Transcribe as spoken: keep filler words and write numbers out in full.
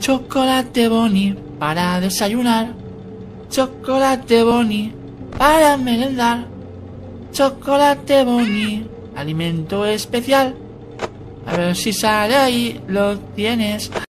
Chocolate Bonnie para desayunar. Chocolate Bonnie para merendar. Chocolate Bonnie, alimento especial. A ver si sale ahí, lo tienes.